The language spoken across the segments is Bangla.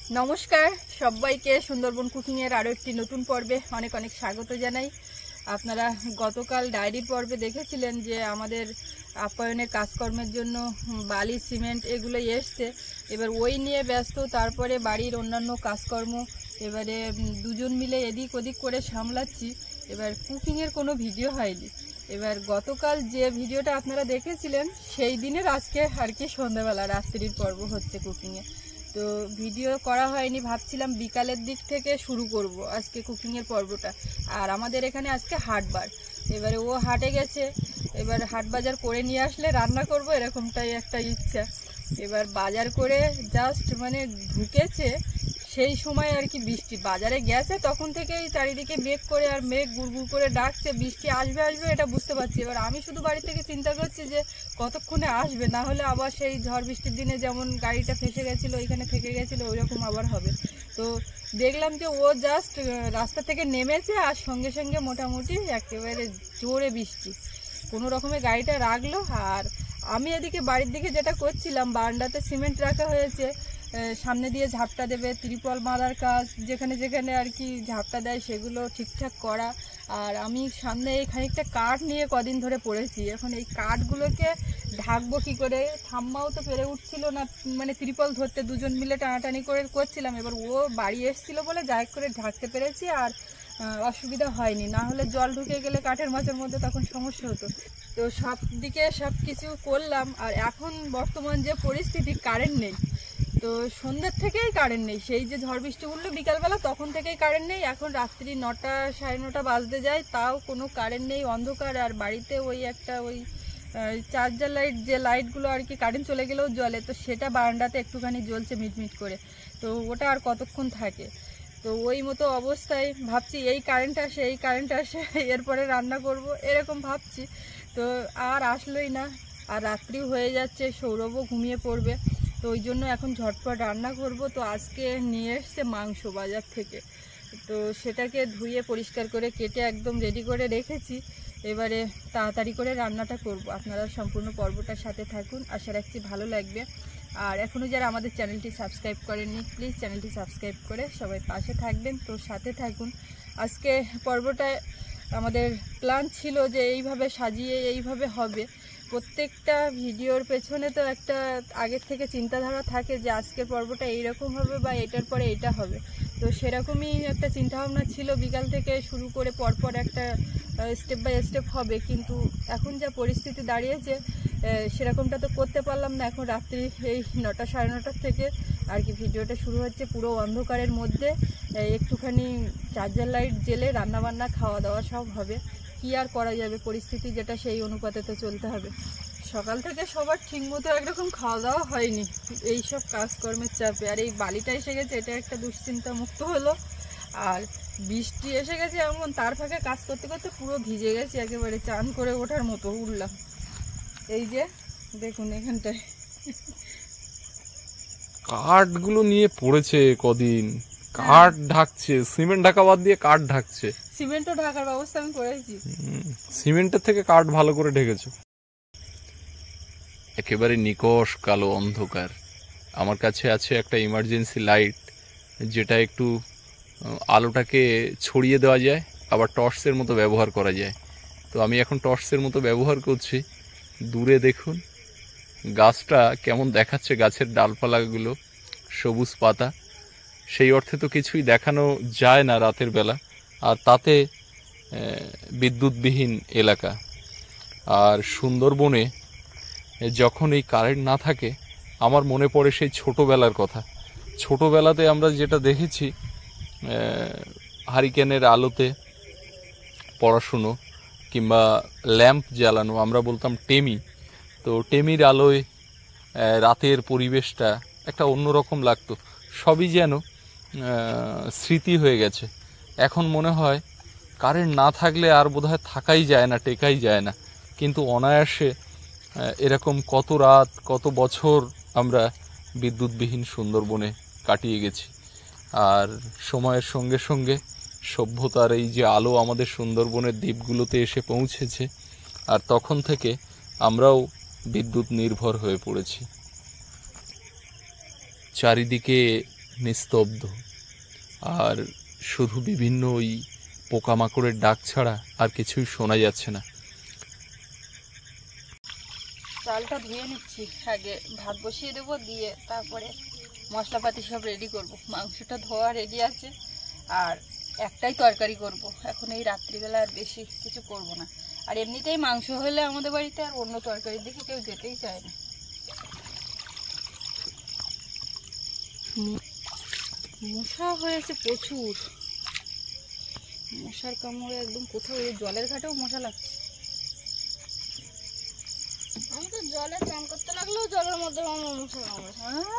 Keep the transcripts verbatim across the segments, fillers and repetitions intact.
নমস্কার সবাইকে সুন্দরবন কুকিং এর আরো একটি নতুন পর্বে অনেক অনেক স্বাগত জানাই। আপনারা গতকাল ডায়েরি পর্বে দেখেছিলেন যে আমাদের আপ্যায়নের কাজকর্মের জন্য বালি সিমেন্ট এগুলো এসছে, এবার ওই নিয়ে ব্যস্ত। তারপরে বাড়ির অন্যান্য কাজকর্ম এবারে দুজন মিলে এদিক ওদিক করে সামলাচ্ছি। এবার কুকিংয়ের কোনো ভিডিও হয়নি। এবার গতকাল যে ভিডিওটা আপনারা দেখেছিলেন সেই দিনের আজকে আর কি সন্ধ্যাবেলা রাত্রির পর্ব হচ্ছে কুকিংয়ে। তো ভিডিও করা হয়নি, ভাবছিলাম বিকালের দিক থেকে শুরু করব আজকে কুকিংয়ের পর্বটা। আর আমাদের এখানে আজকে হাটবার, এবারে ও হাটে গেছে, এবার হাট বাজার করে নিয়ে আসলে রান্না করব এরকমটাই একটা ইচ্ছা। এবার বাজার করে জাস্ট মানে ঢুকেছে সেই সময় আর কি বৃষ্টি, বাজারে গেছে তখন থেকেই চারিদিকে মেঘ করে আর মেঘ গুড়গুড় করে ডাকছে, বৃষ্টি আসবে আসবে এটা বুঝতে পারছি। এবার আমি শুধু বাড়ি থেকে চিন্তা করছি যে কতক্ষণে আসবে, না হলে আবার সেই ঝড় বৃষ্টির দিনে যেমন গাড়িটা ফেসে গেছিলো ওইখানে থেকে গেছিলো ওইরকম আবার হবে। তো দেখলাম যে ও জাস্ট রাস্তা থেকে নেমেছে আর সঙ্গে সঙ্গে মোটামুটি একেবারে জোরে বৃষ্টি, কোনো রকমে গাড়িটা রাখলো। আর আমি এদিকে বাড়ির দিকে যেটা করছিলাম, বারান্দাতে সিমেন্ট রাখা হয়েছে, সামনে দিয়ে ঝাপটা দেবে, ত্রিপল মারার কাজ যেখানে যেখানে আর কি ঝাপটা দেয় সেগুলো ঠিকঠাক করা। আর আমি সামনে এই খানিকটা কাঠ নিয়ে কদিন ধরে পড়েছি, এখন এই কাঠগুলোকে ঢাকবো কি করে, ঠাম্মাও তো পেরে উঠছিল না, মানে ত্রিপল ধরতে দুজন মিলে টানাটানি করে করছিলাম। এবার ও বাড়ি এসেছিলো বলে যাই করে ঢাকতে পেরেছি, আর অসুবিধা হয়নি, না হলে জল ঢুকে গেলে কাঠের মাছের মধ্যে তখন সমস্যা হতো। তো সব দিকে সব কিছু করলাম। আর এখন বর্তমান যে পরিস্থিতি, কারেন্ট নেই, তো সন্ধ্যের থেকেই কারেন্ট নেই, সেই যে ঝড় বৃষ্টি উঠলো বিকালবেলা তখন থেকেই কারেন্ট নেই। এখন রাত্রি নটা সাড়ে নটা বাজতে যায় তাও কোনো কারেন্ট নেই, অন্ধকার। আর বাড়িতে ওই একটা ওই চার্জার লাইট, যে লাইটগুলো আর কি কারেন্ট চলে গেলেও জ্বলে, তো সেটা বারান্দাতে একটুখানি জ্বলছে মিটমিট করে, তো ওটা আর কতক্ষণ থাকে। তো ওই মতো অবস্থায় ভাবছি এই কারেন্ট আসে এই কারেন্ট আসে এরপরে রান্না করব এরকম ভাবছি, তো আর আসলোই না। আর রাত্রিও হয়ে যাচ্ছে, সৌরভও ঘুমিয়ে পড়বে, তো ওই জন্য এখন ঝটপট রান্না করব। তো আজকে নিয়ে এসছে মাংস বাজার থেকে, তো সেটাকে ধুয়ে পরিষ্কার করে কেটে একদম রেডি করে রেখেছি। এবারে তাড়াতাড়ি করে রান্নাটা করব। আপনারা সম্পূর্ণ পর্বটার সাথে থাকুন, আশা রাখছি ভালো লাগবে। আর এখনও যারা আমাদের চ্যানেলটি সাবস্ক্রাইব করেননি প্লিজ চ্যানেলটি সাবস্ক্রাইব করে সবাই পাশে থাকবেন, তো সাথে থাকুন। আজকে পর্বটায় আমাদের প্ল্যান ছিল যে এইভাবে সাজিয়ে এইভাবে হবে, প্রত্যেকটা ভিডিওর পেছনে তো একটা আগের থেকে চিন্তাধারা থাকে যে আজকের পর্বটা এইরকম হবে বা এটার পরে এটা হবে, তো সেরকমই একটা চিন্তাভাবনা ছিল। বিকাল থেকে শুরু করে পরপর একটা স্টেপ বাই স্টেপ হবে, কিন্তু এখন যা পরিস্থিতি দাঁড়িয়েছে সেরকমটা তো করতে পারলাম না। এখন রাত্রি এই নটা সাড়ে নটার থেকে আর কি ভিডিওটা শুরু হচ্ছে, পুরো অন্ধকারের মধ্যে একটুখানি চার্জার লাইট জেলে রান্নাবান্না খাওয়া দাওয়া সব হবে। কি আর করা যাবে, পরিস্থিতি যেটা সেই অনুপাতে তো চলতে হবে। সকাল থেকে সবার ঠিক মতো একরকম খাওয়া দাওয়া হয়নি এই সব কাজকর্মের চাপে, আর এই বালিটা এসে গেছে এটা একটা দুশ্চিন্তা মুক্ত হলো। আর বৃষ্টি এসে গেছে এমন, তার ফাঁকে কাজ করতে করতে পুরো ভিজে গেছি, একেবারে চান করে ওঠার মতো উঠলাম। এই যে দেখুন এখানটায় কাঠগুলো নিয়ে পড়েছে কদিন, কাঠ ঢাকছে, সিমেন্ট ঢাকা বাদ দিয়ে কাঠ ঢাকছে। সিমেন্টও ঢাকার ব্যবস্থা আমি করেছি, সিমেন্টের থেকে কাঠ ভালো করে ঢেকেছো। একেবারে নিকষ কালো অন্ধকার। আমার কাছে আছে একটা ইমার্জেন্সি লাইট, যেটা একটু আলোটাকে ছড়িয়ে দেওয়া যায়, আবার টর্চের মতো ব্যবহার করা যায়। তো আমি এখন টর্চের মতো ব্যবহার করছি। দূরে দেখুন গাছটা কেমন দেখাচ্ছে, গাছের ডালপালাগুলো সবুজ পাতা, সেই অর্থে তো কিছুই দেখানো যায় না রাতের বেলা, আর তাতে বিদ্যুৎবিহীন এলাকা। আর সুন্দরবনে যখন এই কারেন্ট না থাকে আমার মনে পড়ে সেই ছোটোবেলার কথা। ছোটোবেলাতে আমরা যেটা দেখেছি, হারিকেনের আলোতে পড়াশুনো কিংবা ল্যাম্প জ্বালানো, আমরা বলতাম টেমি, তো টেমির আলোয় রাতের পরিবেশটা একটা অন্যরকম লাগতো। সবই যেন স্মৃতি হয়ে গেছে। এখন মনে হয় কারেন্ট না থাকলে আর বোধহয় থাকাই যায় না, টেকাই যায় না, কিন্তু অনায়াসে এরকম কত রাত কত বছর আমরা বিদ্যুৎবিহীন সুন্দরবনে কাটিয়ে গেছি। আর সময়ের সঙ্গে সঙ্গে সভ্যতার এই যে আলো আমাদের সুন্দরবনের দ্বীপগুলোতে এসে পৌঁছেছে, আর তখন থেকে আমরাও বিদ্যুৎ নির্ভর হয়ে পড়েছি। চারিদিকে নিস্তব্ধ, আর শুধু বিভিন্ন ওই পোকামাকড়ের ডাক ছাড়া আর কিছুই শোনা যাচ্ছে না। চালটা ধুয়ে নিচ্ছি, আগে ভাত বসিয়ে দেবো, দিয়ে তারপরে মশলাপাতি সব রেডি করব। মাংসটা ধোয়া রেডি আছে, আর একটাই তরকারি করব এখন এই রাত্রিবেলা, আর বেশি কিছু করব না। আর এমনিতেই মাংস হলে আমাদের বাড়িতে আর অন্য তরকারির দিকে কেউ যেতেই চায় না। মশা হয়েছে প্রচুর, মশার কামড়ে একদম কোথাও এই জলের ঘাটেও মশা লাগছে। আমি তো জলে চান করতে লাগলেও জলের মধ্যে মশা কামড়ে।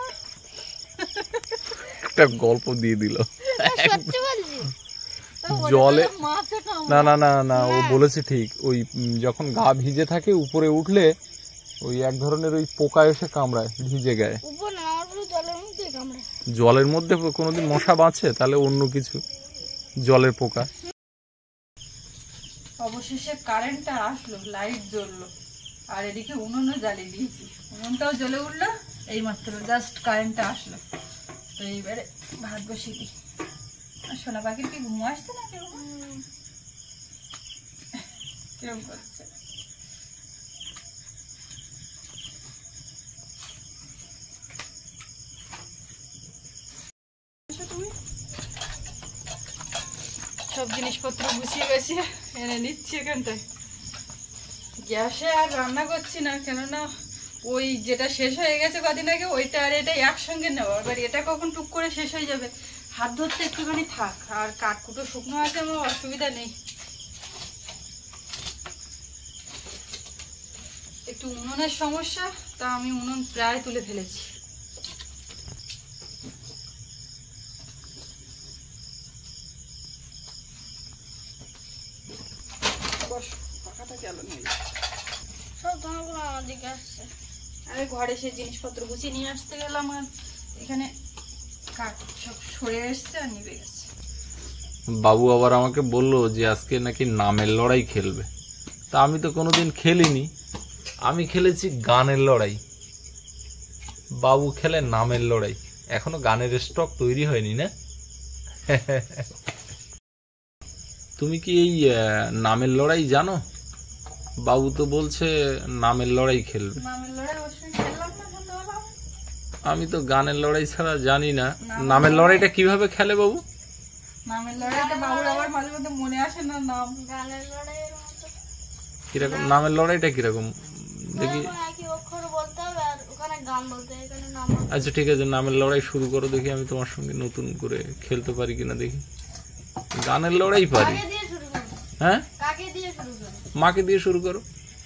একটা গল্প দিয়ে দিল। সত্যি বলছি, জলে না না না না ও বলেছে ঠিক, ওই যখন গা ভিজে থাকে উপরে উঠলে ওই এক ধরনের ওই পোকা এসে কামড়ায় ভিজে গায়ে। উপর না, আমার পুরো জলের মধ্যে কামড়ায়। জলের মধ্যে কোনোদিন মশা বাঁচে? তাহলে অন্য কিছু, জলের পোকা। অবশেষে কারেন্টটা আসলো, লাইট জ্বললো, আর এদিকে উনুনও জ্বালিয়ে দিয়েছি, উনুনটাও জ্বলে উঠলো। এই মাত্র জাস্ট কারেন্টটা আসলো, তো এইবারে ভাত বসিয়ে দিই। সোনা পাখির কি ঘুম আসছে না? কেউ কেউ করছে। সব জিনিসপত্র গুছিয়ে গেছিয়ে এনে নিচ্ছি এখানটায়। গ্যাসে আর রান্না করছি না, কেননা ওই যেটা শেষ হয়ে গেছে কদিন আগে ওইটা আর এটা একসঙ্গে নেওয়া, এবার এটা কখন টুক করে শেষ হয়ে যাবে, হাত ধরতে একটুখানি থাক। আর কাঠকুটো শুকনো আছে, আমার অসুবিধা নেই। একটু উনুনের সমস্যা, তা আমি উনুন প্রায় তুলে ফেলেছি। আরে ঘরে সে জিনিসপত্র গুছিয়ে নিয়ে আসতে গেলাম, আর এখানে কাঠ সব সরে এসছে আর নিভে গেছে। বাবু আবার আমাকে বলল যে আজকে নাকি নামের লড়াই খেলবে, তা আমি তো কোনোদিন খেলিনি, আমি খেলেছি গানের লড়াই, বাবু খেলে নামের লড়াই। এখনো গানের স্টক তৈরি হয়নি না? তুমি কি এই নামের লড়াই জানো? বাবু তো বলছে নামের লড়াই খেলবে। নামের লড়াই অবশ্যই খেললাম না, সন্ধ্যাবেলা। আমি তো গানের লড়াই ছাড়া জানি না। নামের লড়াইটা কিভাবে খেলে বাবু? নামের লড়াইটা বাবুর আবার মাঝে মধ্যে মনে আসে না নাম। গানের লড়াইয়ের মতো। কিরকম নামের লড়াইটা কিরকম দেখি? একই অক্ষর বলতে হবে আর ওখানে গান বলতে হবে, এখানে নাম। আচ্ছা ঠিক আছে, নামের লড়াই শুরু করো দেখি, আমি তোমার সঙ্গে নতুন করে খেলতে পারি কিনা দেখি। গানের লড়াই পারি। কাকে দিয়ে শুরু করো? হ্যাঁ, কাকে দিয়ে শুরু করো? মাকে দিয়ে শুরু করো।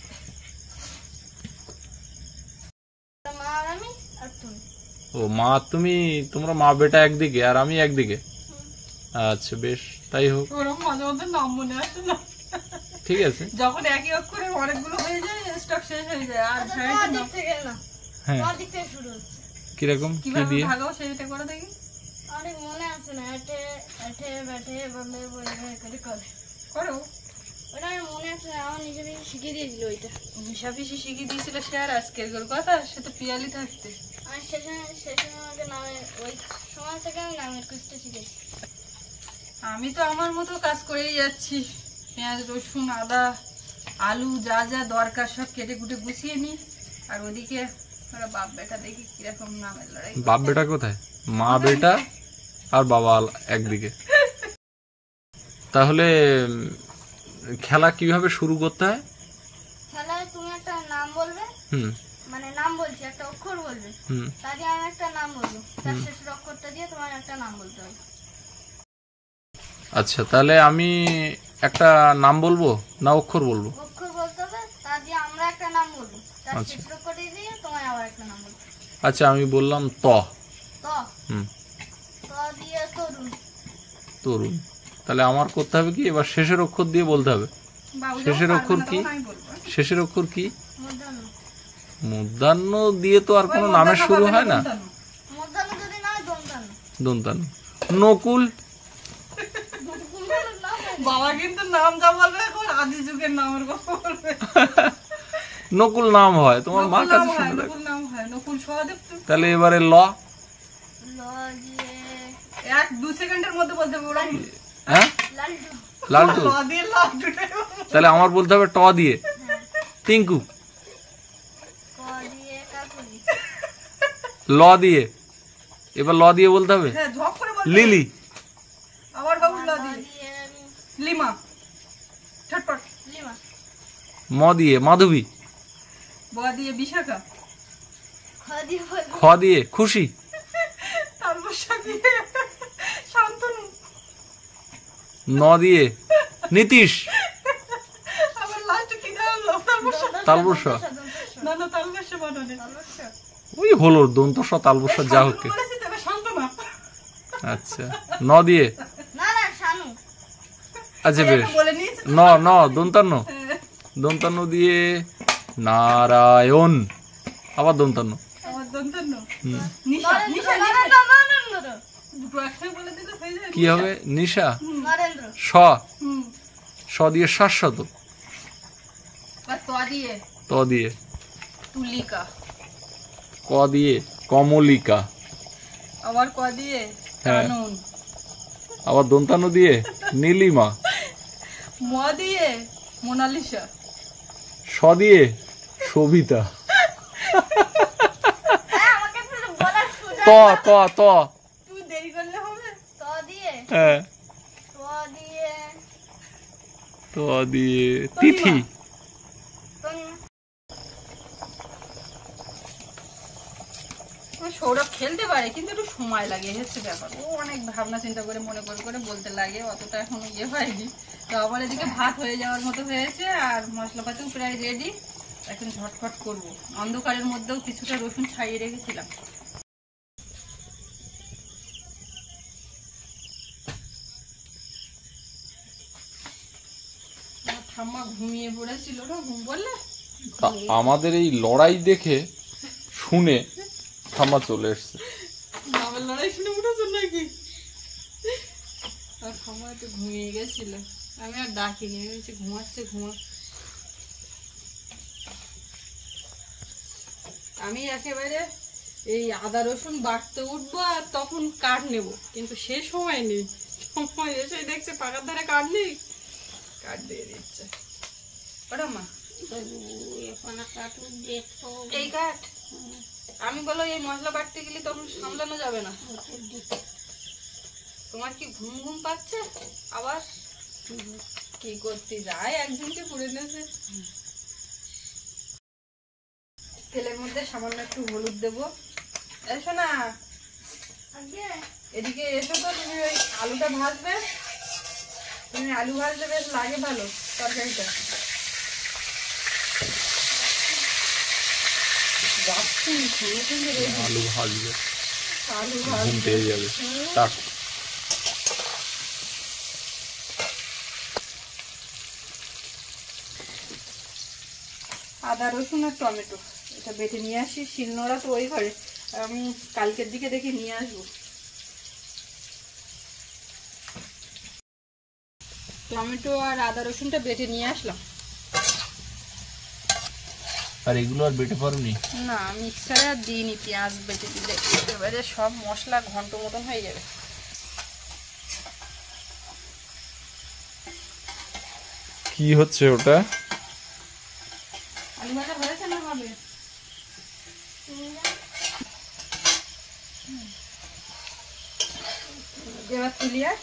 মা আর আমি আর তুমি। ও মা তুমি, তোমরা মা বেটা একদিকে আর আমি একদিকে। আচ্ছা বেশ, তাই হোক। ওরকম মাঝে মধ্যে নাম মনে আসে না। ঠিক আছে, যখন একই অক্ষরের অনেকগুলো হয়ে যায় স্টক শেষ হয়ে যায়। আর আচ্ছা, তোমার দিক থেকে না, হ্যাঁ তোমার দিক থেকে শুরু হচ্ছে। কিরকম কি কিভাবে দিয়ে? ভাগাও সেটা করে দেখি। অনেক মনে আছে না, এটে এটে বেটে বলে বলে করে করে করো। ওটা আমার মনে আছে না, আমার নিজে নিজে শিখিয়ে দিয়েছিল ওইটা। মিশাপিশি শিখিয়ে দিয়েছিল সে, আর আজকের কথা সে তো পিয়ালি থাকতে। আর সেখানে সেখানে আমাকে নামে ওই সময় থেকে আমি নামের কুচটা শিখেছি। আমি তো আমার মতো কাজ করেই যাচ্ছি, পেঁয়াজ রসুন আদা আলু যা যা দরকার সব কেটে কুটে গুছিয়ে নিই। আর ওদিকে ওরা বাপ বেটা দেখি কিরকম নামের লড়াই। বাপ বেটা কোথায়? মা বেটা আর বাবা একদিকে। তাহলে খেলা কিভাবে শুরু করতে হয়? খেলায় তুমি একটা নাম বলবে, হুম মানে নাম বলছি একটা অক্ষর বলবে, হুম তার দিয়ে আমি একটা নাম বলবো, তার শেষের অক্ষরটা দিয়ে তোমার একটা নাম বলতে হবে। আচ্ছা, তাহলে আমি একটা নাম বলবো না অক্ষর বলবো? অক্ষর বলতে হবে, তার দিয়ে আমরা একটা নাম বলবো, তার আচ্ছা। শেষের অক্ষরটা দিয়ে তোমার আবার একটা নাম বলবো। আচ্ছা আমি বললাম ত। ত। হুম ত দিয়ে তরুণ। তরুণ। তাহলে আমার করতে হবে কি, এবার শেষের অক্ষর দিয়ে বলতে হবে। শেষের অক্ষর কি? শেষের অক্ষর কি? মধ্যাহ্ন। মধ্যাহ্ন দিয়ে তো আর কোনো নামের শুরু হয় না। মধ্যাহ্ন যদি না হয় দন্তান্ন। দন্তান্ন। নকুল। বাবা কিন্তু নাম যা বলবে এখন আদি যুগের নামের কথা বলবে। নকুল নাম হয়, তোমার মার কাছে শুনে রাখো। নকুল নাম হয়, নকুল সহদেব। তাহলে এবারে ল। ল ল দিয়ে এক দু সেকেন্ডের মধ্যে বলতে হবে ওরকম। হ্যাঁ লালটু। লালটু, ল দিয়ে লাড্ডুটাই বলবো। তাহলে আমার বলতে হবে ট দিয়ে টিঙ্কু, ক দিয়ে কাকুলি। ল দিয়ে, এবার ল দিয়ে বলতে হবে হ্যাঁ ঝক করে বলতে হবে। লিলি, আবার বাবু ল ল দিয়ে দিয়ে আমি লিমা, ছটপট। লিমা। ম দিয়ে মাধবী, ব দিয়ে বিশাখা, খ দিয়ে বলবো। খ দিয়ে খুশি, তারপর দিয়ে শান্তনু, ন দিয়ে নীতিশ, আবার লাস্টে কি দাঁড়ালো তালবস্যা। তালবস্য, না না তালবস্যা বানানে। ওই হলো দন্তস্ব তালবস্য যা হোক। শান্তনু বলেছি তবে শান্তনা। আচ্ছা ন দিয়ে, না না শানু। আচ্ছা বেশ, এটা বলে নিয়েছি। ন ন দন্তান্ন, দন্তান্ন দিয়ে নারায়ণ, আবার দন্তান্ন, আমার দন্তন্য। হুম। নিশা, নরেন্দ্র নিশা, নরেন্দ্র নরেন্দ্র। দুটো একসাথে বলে দিলে হয়ে যাবে। কি হবে নিশা, নরেন্দ্র। স, হুম। স দিয়ে শাশ্বত, আর ত দিয়ে ত দিয়ে তুলিকা, ক দিয়ে কমলিকা, আবার ক দিয়ে হ্যাঁ। কানুন, আবার দন্তান্ন দিয়ে নীলিমা, ম দিয়ে মোনালিসা, স দিয়ে সবিতা, হ্যাঁ আমাকে তো বলার সুযোগ। ত ত ত তুই দেরি করলে হবে। ত দিয়ে হ্যাঁ, ত দিয়ে ত দিয়ে তিথি, তন্মা। ও সৌরভ খেলতে পারে কিন্তু একটু সময় লাগে, হচ্ছে ব্যাপার। ও অনেক ভাবনা চিন্তা করে মনে করে করে বলতে লাগে, অতটা এখনো ইয়ে হয়নি। তো আবার এদিকে ভাত হয়ে যাওয়ার মতো হয়েছে আর মশলাপাতিও প্রায় রেডি। এখন ঝটফট করবো। অন্ধকারের মধ্যেও কিছুটা রসুন ছাড়িয়ে রেখেছিলাম। আমার ঠাম্মা ঘুমিয়ে পড়েছিল না, ঘুম বললে তা আমাদের এই লড়াই দেখে শুনে ঠাম্মা চলে এসছে। বাবার লড়াই শুনে উঠেছো নাকি? আর ঠাম্মা একটু ঘুমিয়ে গেছিল, আমি আর ডাকিনি, আমি বলছি ঘুমাচ্ছে ঘুমা। আমি একেবারে এই আদা রসুন বাটতে উঠবো আর তখন কাঠ নেব, কিন্তু সে সময় নেই। সময় এসে দেখছে পাকার ধারে কাঠ নেই, কাঠ দিয়ে দিচ্ছে। ওটা মা এই কাঠ, আমি বলো এই মশলা বাটতে গেলে তখন সামলানো যাবে না। তোমার কি ঘুম ঘুম পাচ্ছে? আবার কি করতে যায়, একদিনকে পুড়ে নেছে। তেলের মধ্যে সামান্য একটু হলুদ দেবো। এসো না, এদিকে এসো তো। তুমি ওই আলুটা ভাজবে, তুমি আলু ভাজলে বেশ লাগে ভালো তরকারিটা। যাচ্ছি আলু ভাজবে, আলু ঘুম ভাজবে। পেয়ে যাবে। টাক আদা রসুন আর টমেটো এটা বেটে নিয়ে আসি। শিলনোড়া তো ওই ঘরে, আমি কালকের দিকে দেখি নিয়ে আসবো। টমেটো আর আদা রসুনটা বেটে নিয়ে আসলাম। আর এগুলো আর বেটে পারোনি? না মিক্সারে আর দিইনি, পেঁয়াজ বেটে দিলে এবারে সব মশলা ঘন্ট মতন হয়ে যাবে। কি হচ্ছে ওটা? আলু ভাজা হয়েছে না হবে? এবার তুলি আর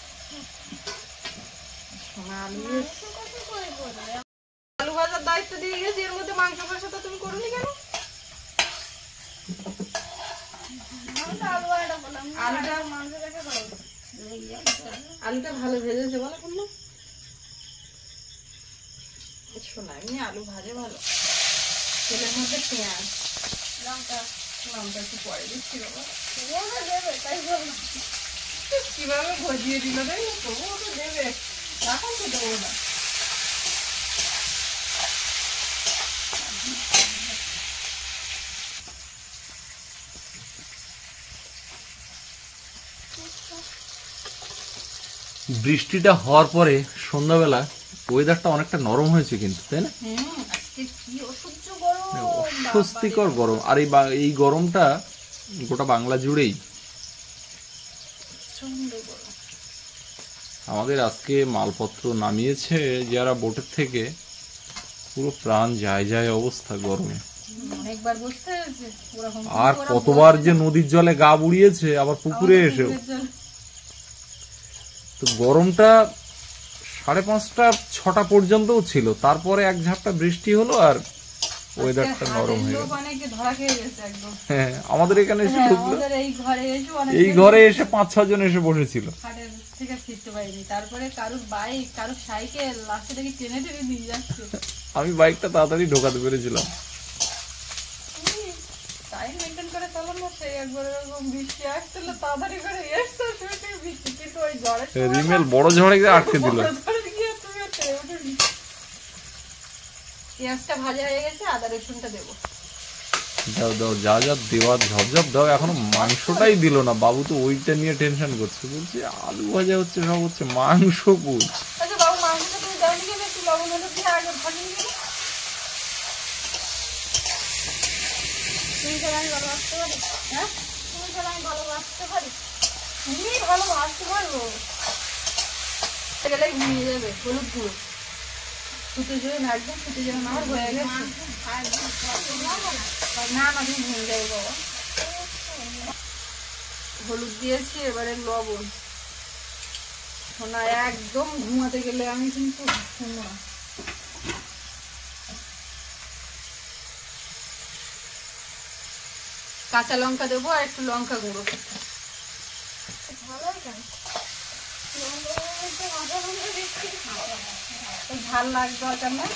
আলু আলু ভাজার দায়িত্ব দিয়ে গেছি, এর মধ্যে মাংস কষাটা তুমি করোনি কেন? আলুটা আলুটা ভালো ভেজেছে বলো বললো শোনা, এমনি আলু ভাজে ভালো। তেলের মধ্যে পেঁয়াজ লঙ্কা, লঙ্কা একটু পরে দিচ্ছি বাবা। দেবে তাই বলবো। কিভাবে ভজিয়ে দিল রে, তবুও তো দেবে, এখন তো দেবো না। বৃষ্টিটা হওয়ার পরে সন্ধ্যাবেলা ওয়েদারটা অনেকটা নরম হয়েছে কিন্তু, তাই না? হুম, আজকে কি অসহ্য গরম, অস্বস্তিকর গরম। আর এই বা- এই গরমটা গোটা বাংলা জুড়েই। প্রচন্ড গরম। আমাদের আজকে মালপত্র নামিয়েছে যারা বোটের থেকে, পুরো প্রাণ যায় যায় অবস্থা গরমে। অনেকবার বসতে হয়েছে ওরকম, আর কতবার যে নদীর জলে গা বুড়িয়েছে, আবার পুকুরে এসেও। তো গরমটা সাড়ে পাঁচটা ছটা পর্যন্তও ছিল, তারপরে এক ঝাপটা বৃষ্টি হলো আর ওয়েদারটা নরম হয়ে গেল। হ্যাঁ, আমাদের এখানে এসে ঢুকলো, এই ঘরে এসে পাঁচ ছ জন এসে বসেছিল। তারপরে কারুর বাইক, কারুর সাইকেল, লাস্টে দেখি টেনে টেনে নিয়ে যাচ্ছে। আমি বাইকটা তাড়াতাড়ি ঢোকাতে পেরেছিলাম। টাইম মেনটেন করে চালানো, সেই একবার এরকম বৃষ্টি আসছিল, তাড়াতাড়ি করে এসছো, বৃষ্টি কিন্তু ওই ঝড়ে রিমেল বড় ঝড়ে গিয়ে আটকে দিল। পেঁয়াজটা ভাজা হয়ে গেছে, আদা রসুনটা দেবো। দাও দাও, যা যা দেওয়ার ঝপঝপ দাও। এখনো মাংসটাই দিল না, বাবু তো ওইটা নিয়ে টেনশন করছে, বলছে আলু ভাজা হচ্ছে, সব হচ্ছে, মাংস কুচ। আচ্ছা বাবু, মাংসটা তুমি দাওনি কেন? একটু লবণ হলুদ দিয়ে আগে ভাজিয়ে দিলে। তুমি ছাড়া আমি ভালো ভাবতে পারি? হ্যাঁ, তুমি ছাড়া আমি ভালো ভাবতে পারি? তুমি ভালো ভাজতে পারবো, গেলেই ঘুমিয়ে যাবে। হলুদ গুঁড়ো ফুটে যাবে না, একদম ফুটে যাবে না। আমার হয়ে গেছে। না না, তুমি ভেঙে যাবে বাবা। হলুদ দিয়েছি, এবারে লবণ। শোনা, একদম ঘুমাতে গেলে আমি কিন্তু শুনবো না। কাঁচা লঙ্কা দেবো আর একটু লঙ্কা গুঁড়ো। ভালোই কেন? ঝাল লাগবে দরকার না।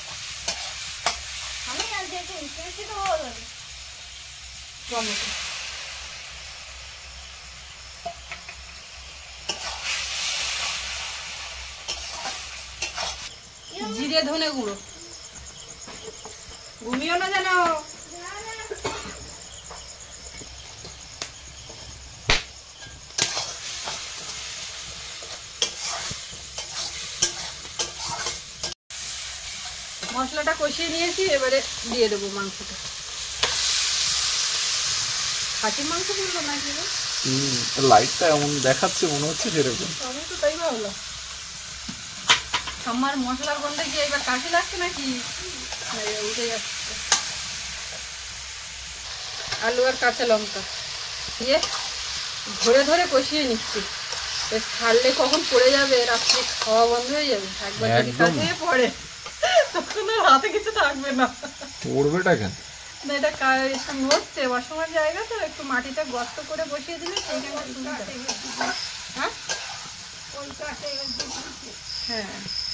আমি আজকে একটু মিষ্টি তো ভালো লাগে। টমেটো, জিরে ধনে গুঁড়ো। ঘুমিও না যেন। মশলাটা কষিয়ে নিয়েছি, এবারে দিয়ে দেবো মাংসটা। খাসির মাংস বললো নাকি? লাইটটা এমন দেখাচ্ছে, মনে হচ্ছে সেরকম। আমি তো তাই ভাবলাম। আমার মশলার গন্ধে কি এবার কাশি লাগছে নাকি? উঠে যাচ্ছে। আলু আর কাঁচা লঙ্কা দিয়ে ধরে ধরে কষিয়ে নিচ্ছি। ছাড়লে কখন পড়ে যাবে, রাত্রে খাওয়া বন্ধ হয়ে যাবে। একবার যদি কাছে পড়ে তখন আর হাতে কিছু থাকবে না। পড়বেটা কেন? না, এটা নড়ছে, অসময় জায়গা তো, একটু মাটিটা গর্ত করে বসিয়ে দিলে সেইখানে সুবিধা। হ্যাঁ হ্যাঁ,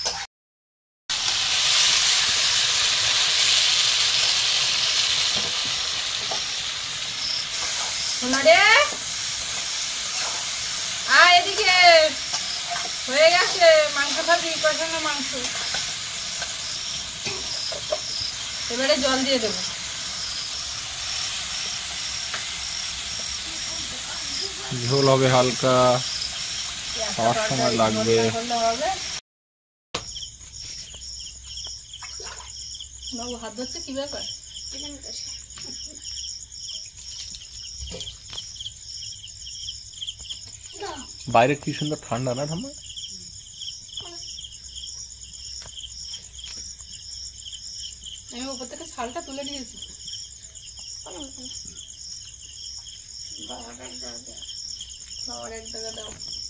শোনা রে, আয় এদিকে। হয়ে গেছে মাংস ভাজি, কষানো মাংস। এবারে জল দিয়ে দেবো। ঝোল হবে হালকা, খাওয়ার সময় লাগবে। বাবু হাত ধরছে, কি ব্যাপার? বাইরে কি সুন্দর ঠান্ডা না ঠান্ডা। আমি উপর থেকে ছালটা তুলে নিয়েছি। বাবার এক টাকা দাও।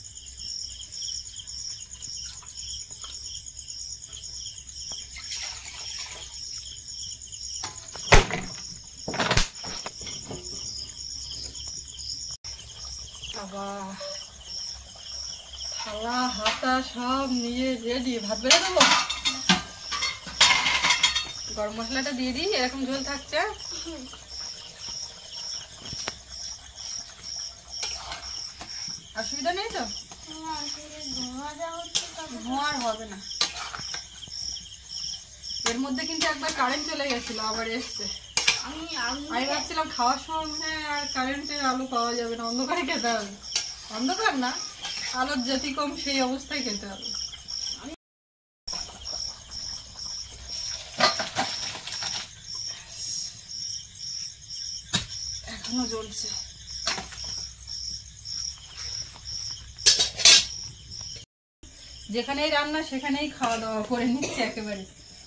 থালা হাতা সব নিয়ে রেডি। ভাত বেড়ে দেবো। গরম মশলাটা দিয়ে দিই, এরকম ঝোল থাকছে। অসুবিধা নেই তো? ধোঁয়া আর হবে না। এর মধ্যে কিন্তু একবার কারেন্ট চলে গেছিল, আবার এসছে। আমি ভাবছিলাম খাওয়ার সময় মনে হয় আর কারেন্টের আলো পাওয়া যাবে না, অন্ধকারে খেতে হবে। অন্ধকার না, আলোর ব্যতিক্রম, সেই অবস্থায় খেতে হবে। এখনো জ্বলছে। যেখানেই রান্না সেখানেই খাওয়া দাওয়া করে নিচ্ছে একেবারে।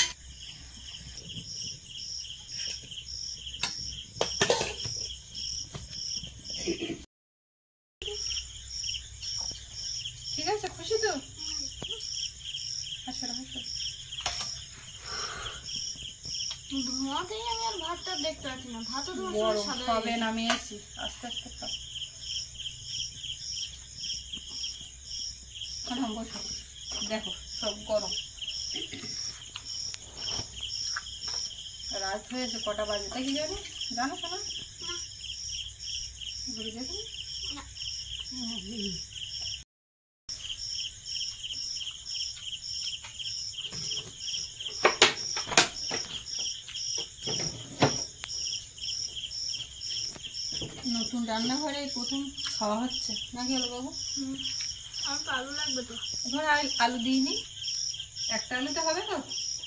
ঠিক আছে, খুশি তো? আসো আসো। ধোঁয়াতেই আমি আর ভাতটা দেখতে পাচ্ছি না, ভাতও ধোঁয়া গরম সাদা খাবে না, আমি এসি আস্তে আস্তে খাও। এখন বসো, দেখো সব গরম। রাত হয়েছে, কটা বাজে তাই কি জানো? জানো শোনা? ঘুরে দেখো। নতুন রান্নাঘরে প্রথম খাওয়া হচ্ছে নাকি আলু বাবু? আমার তো আলু লাগবে তো। ঘরে আলু দিইনি, একটা আলুতে হবে তো?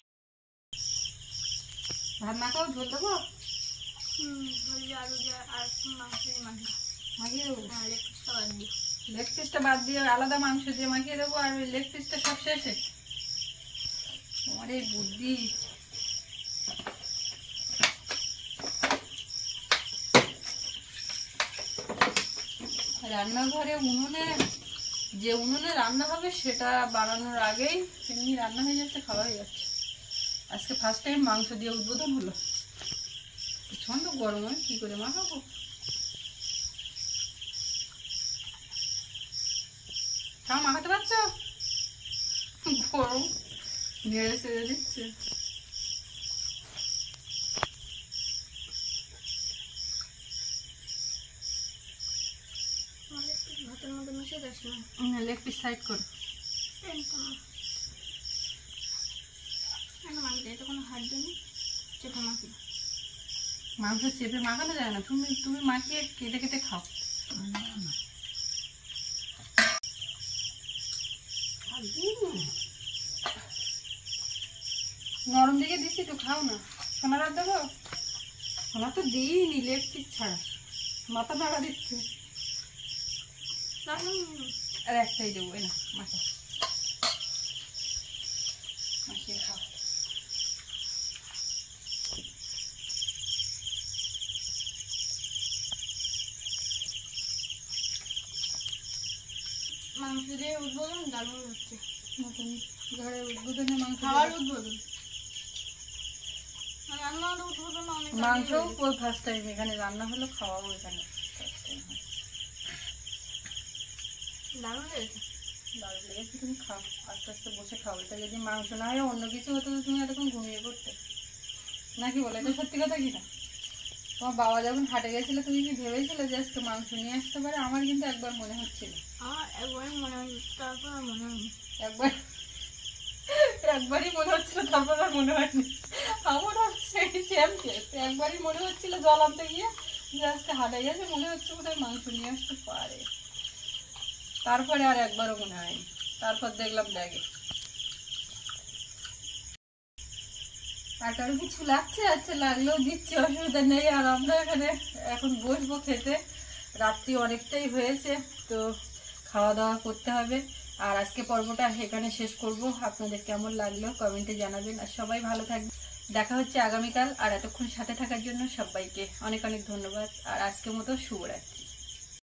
ভাত মাখাও, ঝোল দেবো? হুম, বলছি আলু দিয়ে আর একটু মাংস দিয়ে মাখিয়ে মাখিয়ে দেবো? হ্যাঁ, লেগ পিসটা বাদ দিও। লেগ পিসটা বাদ দিয়ে আলাদা মাংস দিয়ে মাখিয়ে দেবো, আর ওই লেগ পিসটা সব শেষে? তোমার এই বুদ্ধি! রান্নাঘরে উনুনে, যে উনুনে রান্না হবে সেটা বানানোর আগেই এমনি রান্না হয়ে যাচ্ছে, খাওয়া হয়ে যাচ্ছে। আজকে ফার্স্ট টাইম মাংস দিয়ে উদ্বোধন হলো। প্রচন্ড গরম, হয় কি করে মাখাবো? তাও মাখাতে পারছো? গরম নেড়ে চেড়ে দিচ্ছে। ভাতের মধ্যে মিশে যাস না। লেগ পিস সাইড করো। মাংস এটা কোনো হাত জন্য চেপে মাখি। মাংস চেপে মাখানো যায় না, তুমি তুমি মাখিয়ে কেটে কেটে খাও। নরম দিকে দিচ্ছি তো, খাও না। সোনার আর দেবো? সোনা তো দিইনি, লেগ পিস ছাড়া মাথা নাড়া দিচ্ছে। আর একটাই দেবো, এই না মাথা মাখিয়ে খাও। মাংস দিয়ে উদ্বোধন দারুণ হচ্ছে। নতুন ঘরে উদ্বোধনে মাংস খাওয়ার উদ্বোধন, রান্নার উদ্বোধন অনেক মাংস ওই ফার্স্ট টাইম এখানে রান্না হলো, খাওয়াও এখানে দারুণ লেগেছে। দারুণ লেগেছে, তুমি খাও আস্তে আস্তে বসে খাও। এটা যদি মাংস না হয় অন্য কিছু হতো তো তুমি এতক্ষণ ঘুমিয়ে পড়তে, নাকি বলে? এটা সত্যি কথা কি না? তোমার বাবা যখন হাটে গেছিল তুমি কি ভেবেছিলে যে আজকে মাংস নিয়ে আসতে পারে? আমার কিন্তু একবার মনে হচ্ছিল, আমার একবারই মনে হয়, তারপর আর মনে হয়নি। একবার একবারই মনে হচ্ছিল, তারপর আর মনে হয়নি। আমারও সেই সেম কেস, একবারই মনে হচ্ছিল জল আনতে গিয়ে যে আজকে হাটে গেছে, মনে হচ্ছে কোথায় মাংস নিয়ে আসতে পারে। তারপরে আর একবারও মনে হয়নি, তারপর দেখলাম ব্যাগে। আর কারো কিছু লাগছে? আচ্ছা, লাগলেও দিচ্ছি, অসুবিধা নেই। আর আমরা এখানে এখন বসবো খেতে, রাত্রি অনেকটাই হয়েছে, তো খাওয়া দাওয়া করতে হবে। আর আজকে পর্বটা এখানে শেষ করব। আপনাদের কেমন লাগলো কমেন্টে জানাবেন, আর সবাই ভালো থাকবেন। দেখা হচ্ছে আগামীকাল। আর এতক্ষণ সাথে থাকার জন্য সবাইকে অনেক অনেক ধন্যবাদ। আর আজকের মতো শুভরাত্রি।